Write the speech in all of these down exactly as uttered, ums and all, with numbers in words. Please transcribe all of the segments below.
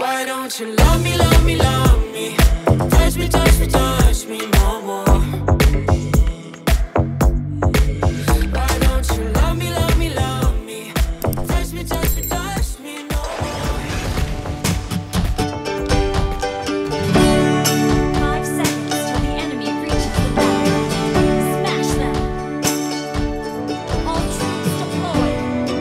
Why don't you love me, love me, love me? Touch me, touch me, touch me no more. Why don't you love me, love me, love me? Touch me, touch me, touch me no more. Five seconds till the enemy reaches the battle. Smash them. All troops deployed.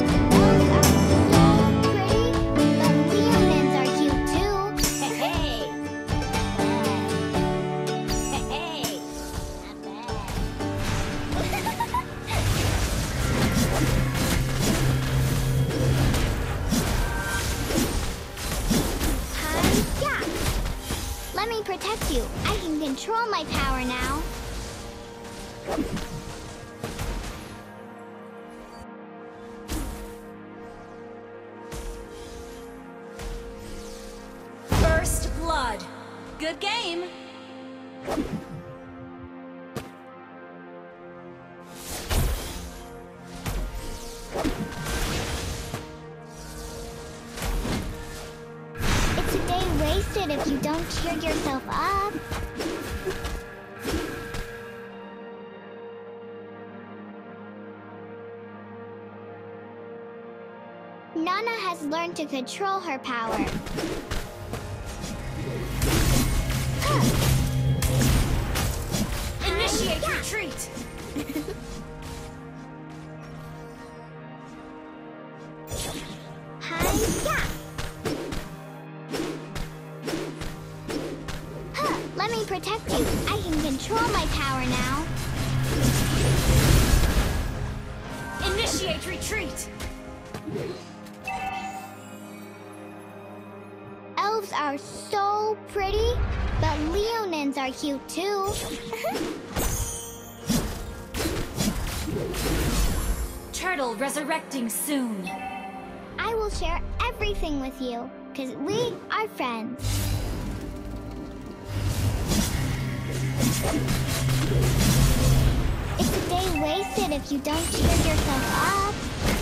Let me protect you. I can control my power now. First blood. Good game. It's a day wasted if you don't cheer yourself up. Nana has learned to control her power. Initiate retreat. Hi-ya! Huh, let me protect you. I can control my power now. Initiate retreat. Elves are so pretty, but Leonins are cute too. Turtle resurrecting soon. I will share everything with you, because we are friends. It's a day wasted if you don't cheer yourself up.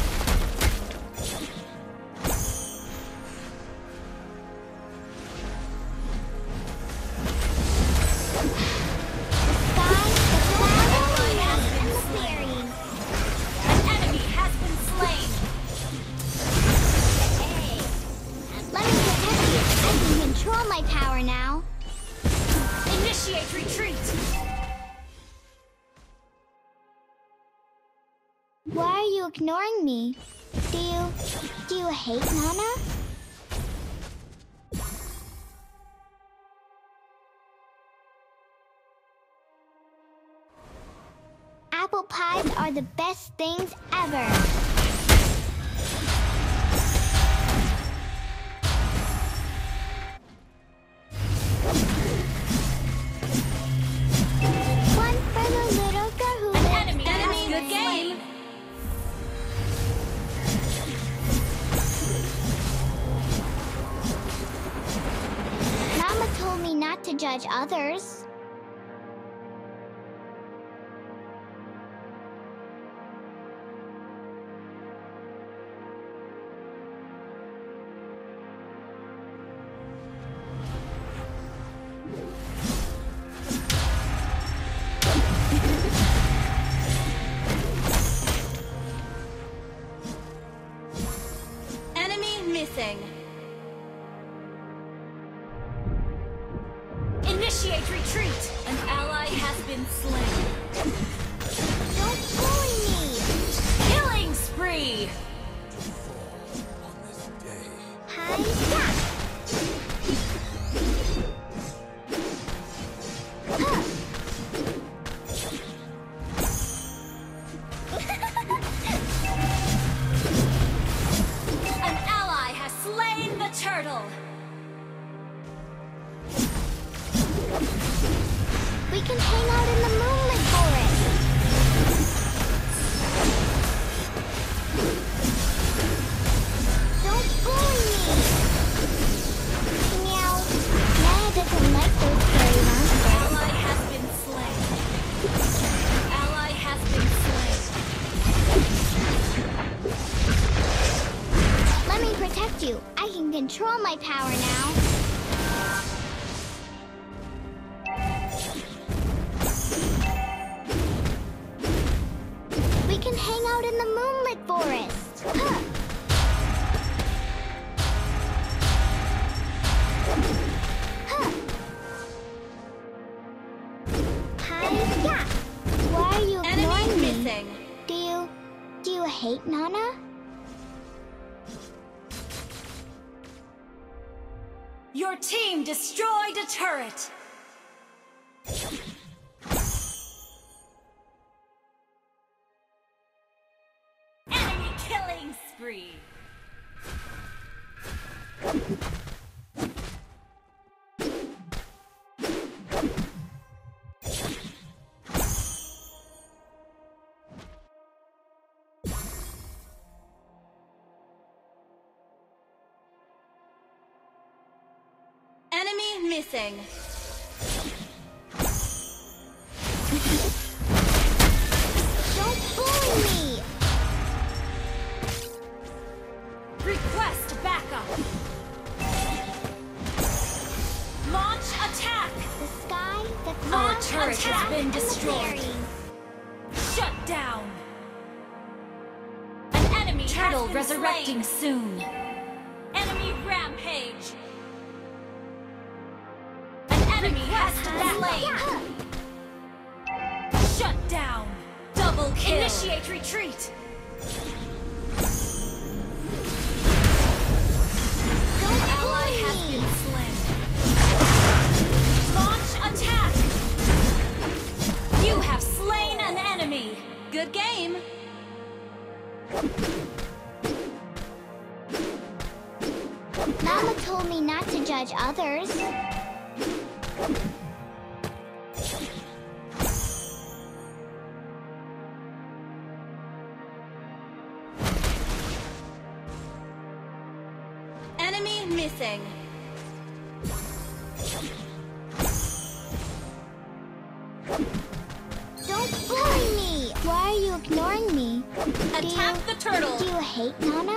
Control my power now. Initiate retreat. Why are you ignoring me? Do you... do you hate Nana? Apple pies are the best things ever. One for the little girl who An lives enemy in has a good game. Mama told me not to judge others. Enemy missing. Initiate retreat. An ally has been slain. Don't bully me! Killing spree. Hi-ya! Huh. An ally has slain the turtle. We can hang out in the moonlit forest. Don't bully me! Meow. Nana doesn't like those scary monsters. Ally has been slain. Ally has been slain. Let me protect you. I can can control my power now. We can hang out in the moonlit forest. Huh. Huh. Hi-ya! Why are you ignoring Enemy me? missing. Do you... do you hate Nana? Your team destroyed a turret. Enemy killing spree. Enemy missing. Don't bully me! Request backup. Launch attack. The sky, the Our clouds, turret the has been and the destroyed. fairies. Shut down. An enemy Turtle has been resurrecting slain. soon. Enemy rampage. An enemy has been slain. Shut down. Double kill. Initiate retreat. Don't Ally bully has me! been slain. Launch attack. You have slain an enemy. Good game. Mama told me not to judge others. Enemy missing. Don't bully me! Why are you ignoring me? Attack the turtle. Do you hate Nana?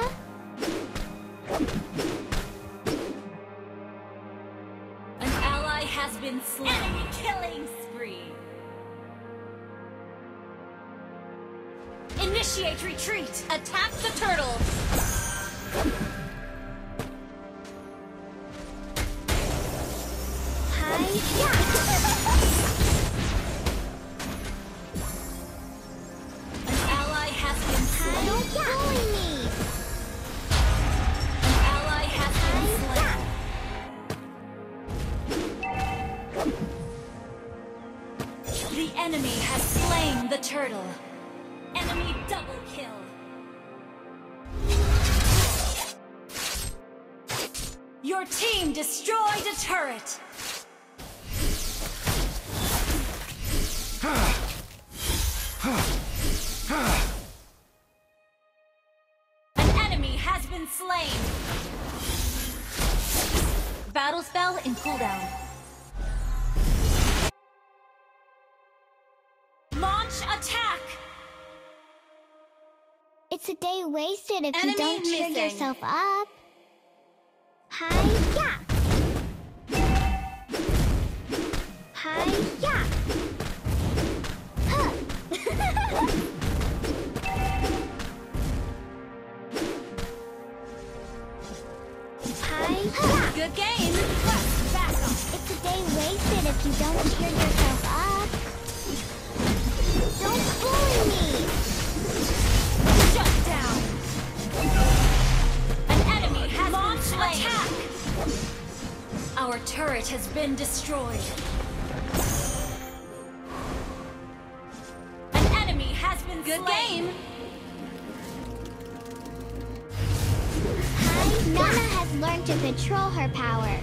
An ally has been slain. Enemy killing spree. Initiate retreat. Attack the turtle. Hi-ya! An ally has been slain. Don't bully me! An ally has been slain. The enemy has slain the turtle. Enemy double kill. Your team destroyed a turret. An enemy has been slain. Battle spell in cooldown. Launch attack. It's a day wasted if Enemy you don't cheer missing. yourself up. Hi-ya! Hi-ya! Huh! Hi-ya! Good game. Request backup. It's a day wasted if you don't cheer yourself up. Don't bully me! Shut down. An enemy has launched attack. Our turret has been destroyed. An enemy has been Good slain. Game. Hi, Nana has learned to control her power.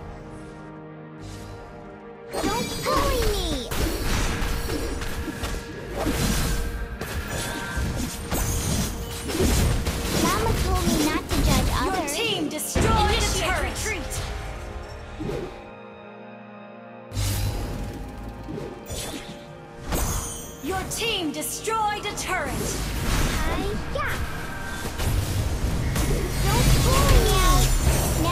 Don't bully me! Mama told me not to judge Your others. team destroyed a turret. Retreat. Your team destroyed a turret. Hi-ya! Don't bully me!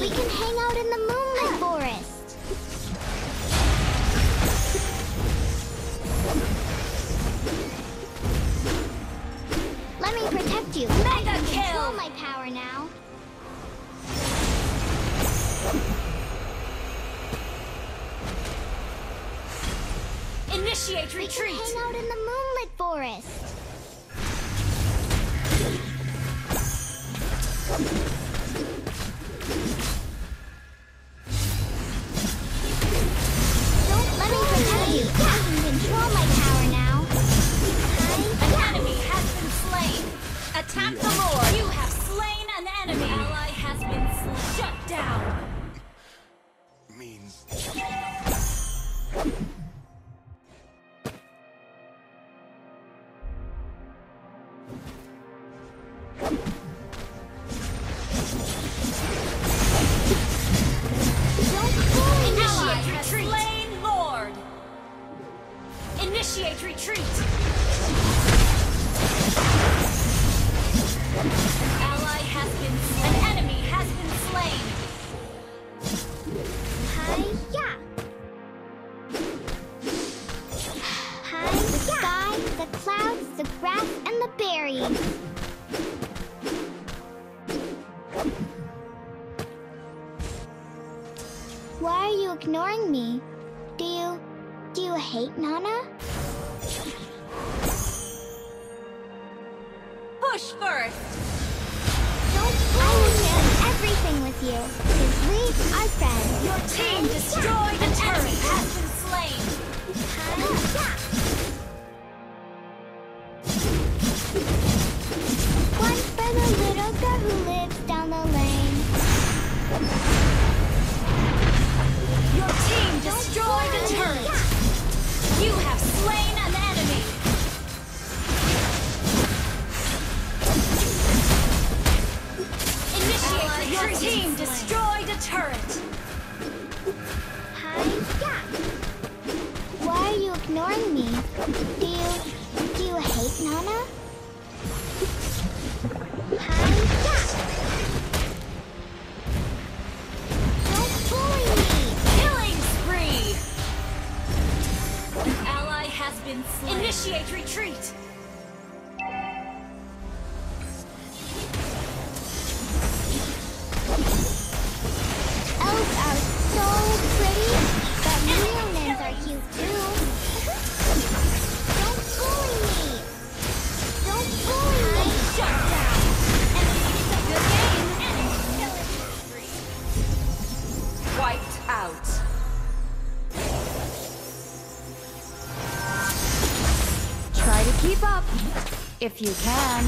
We can hang out in the moonlit forest. Let me protect you. Mega I can kill. control my power now. Initiate We retreat. can hang out in the moonlit forest. Don't let me protect you. I can control my power now. An enemy has been slain. Attack the Lord. You have slain an enemy. Ally has been slain. Shut down. Means Don't bully me. Initiate retreat. Slain Lord. Initiate retreat. Ally has been slain. An enemy has been slain. Hi-ya! Hi, the sky, the clouds, the grass, and the berries. Why are you ignoring me? Do you... do you hate Nana? Push first. Don't I will share everything with you, because we are friends. Your team destroyed the turret. Has been slain. Hi-ya! One for the little girl who lives down the lane. Your team destroyed a turret. You have slain an enemy. Initiate. Your team destroyed a turret. Hi-ya! Why are you ignoring me? Do you... do you hate Nana? Hi-ya! Don't bully me! Killing spree. An ally has been slain. Initiate retreat. Elves are so pretty, but Leonins are cute too. Don't bully me! Don't bully me! Shut down. Enemy is a good game. Enemy killing spree. Wiped out. Try to keep up, if you can.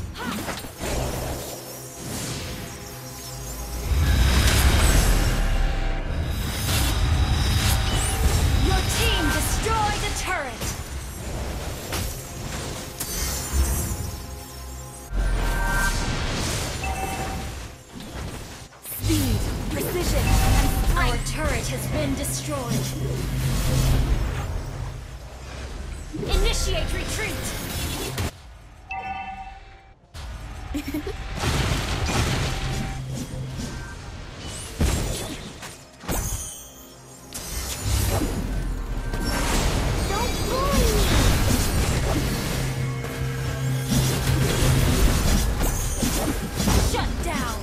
Your team destroyed a turret. Speed, precision, and our turret has been destroyed. Initiate retreat. Don't bully me! Shut down.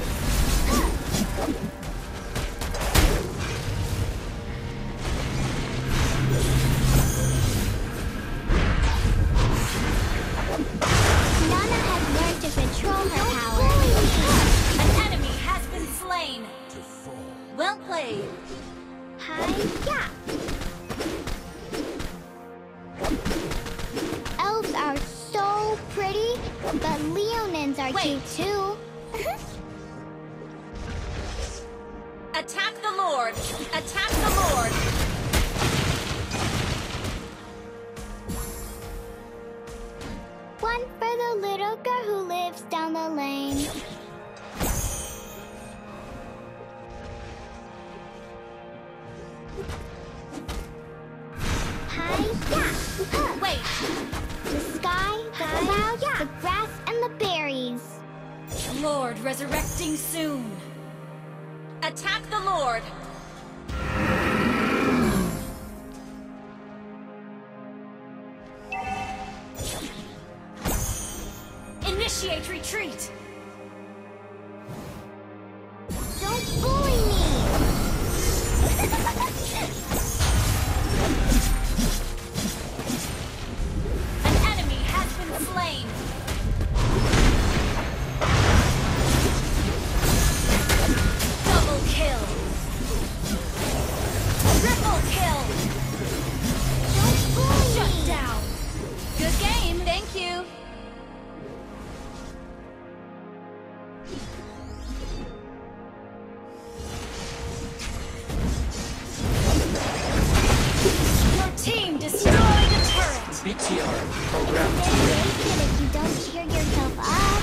Nana has learned to control her power. An enemy has been slain. to fall. Well played. Hi-ya! Elves are so pretty, but Leonins are Wait. cute too. Attack the Lord. Attack the Lord. One for the little girl who lives down the lane. Hi-ya! Huh. Wait. The sky, the clouds, the grass, and the berries. Lord resurrecting soon. Attack the Lord! Initiate retreat! Don't bully me! An enemy has been slain! Double kill! Triple kill! Don't bully Shut me! down! Good game, thank you! Your team destroyed a turret! B T R program. Get wasted if you don't cheer yourself up.